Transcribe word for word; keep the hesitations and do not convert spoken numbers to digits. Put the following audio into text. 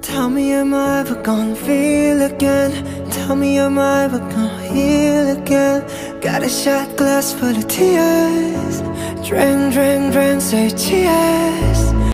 Tell me, am I ever gonna feel again? Tell me, am I ever gonna heal again? Got a shot glass full of tears. Drink, drink, drink, say cheers.